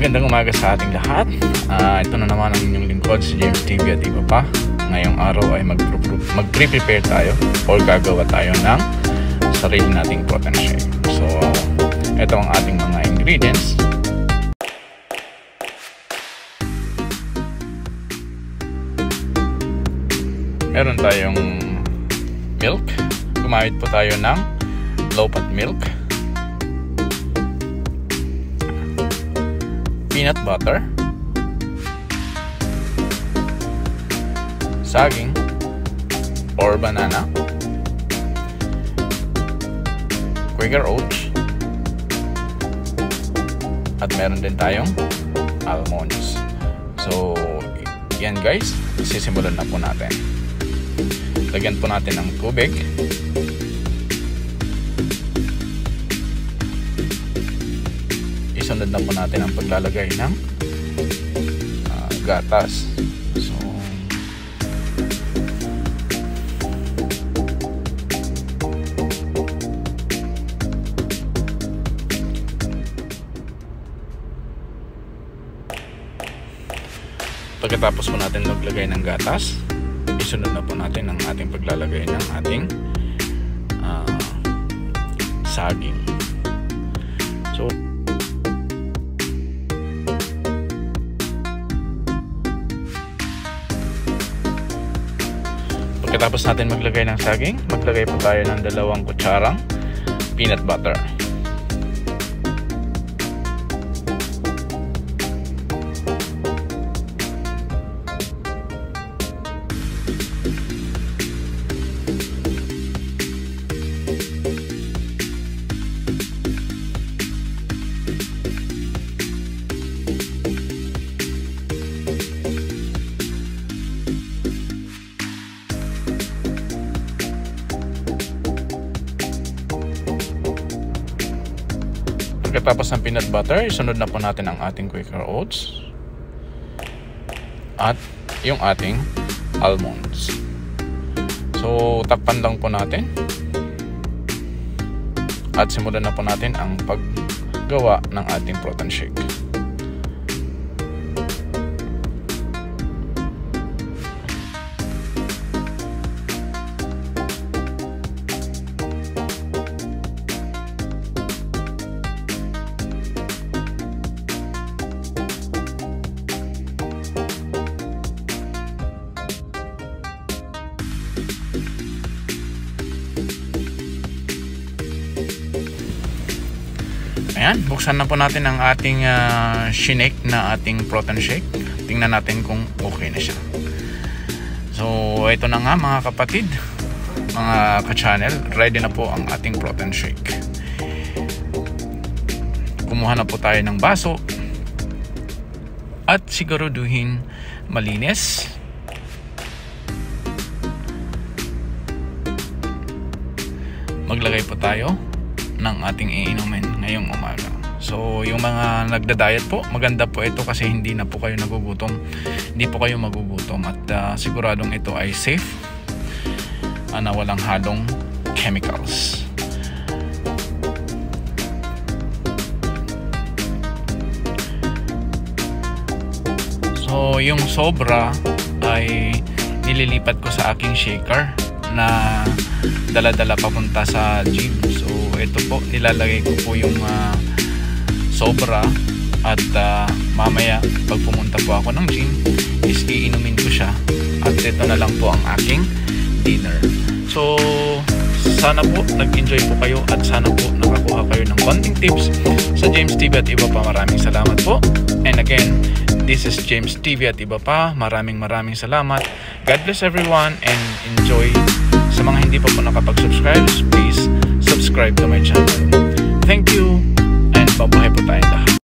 Magandang umaga sa ating lahat. Ito na naman ang inyong lingkod si James TV at iba pa. Ngayong araw ay mag-prepare tayo or gagawa tayo ng sarili nating protein shake. So, ito ang ating mga ingredients. Meron tayong milk. Gumamit po tayo ng low-fat milk. Peanut butter, saging or banana, Quaker oats, at meron din tayong almonds. So, yan guys, sisimulan na po natin. Lagyan po natin ng tubig. Isunod na po natin ang paglalagay ng gatas. So, pagkatapos po natin maglagay ng gatas, isunod na po natin ang ating paglalagay ng ating saging. So, pagkatapos natin maglagay ng saging, maglagay po tayo ng 2 kutsarang peanut butter. Pagkatapos ng peanut butter, isunod na po natin ang ating Quaker oats at yung ating almonds. So, takpan lang po natin at simulan na po natin ang paggawa ng ating protein shake. Ayan, buksan na po natin ang ating shinake na ating protein shake. Tingnan natin kung okay na siya. So, ito na nga mga kapatid, mga ka-channel, ready na po ang ating protein shake. Kumuha na po tayo ng baso at siguraduhin malinis. Maglagay po tayo ng ating iinumin ngayong umaga. So, yung mga nagda-diet po, maganda po ito kasi hindi na po kayo nagugutom. Hindi po kayo magugutom at siguradong ito ay safe na walang halong chemicals. So, yung sobra ay nililipat ko sa aking shaker na dala-dala papunta sa gym. So, ito po, nilalagay ko po yung sobra at mamaya pag pumunta po ako ng gym is iinumin ko siya at ito na lang po ang aking dinner. So, sana po nag-enjoy po kayo at sana po nakakuha kayo ng konting tips sa James TV at iba pa. Maraming salamat po. And again, this is James TV at iba pa. Maraming salamat. God bless everyone and enjoy. Sa mga hindi pa po nakapag-subscribe, please subscribe to my channel. Thank you and mabuhay po tayong lahat.